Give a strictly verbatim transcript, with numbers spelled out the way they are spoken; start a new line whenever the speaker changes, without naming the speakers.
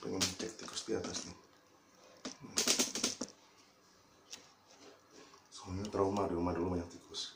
pengen cek tikus di atas nih. Soalnya trauma di rumah dulu banyak tikus.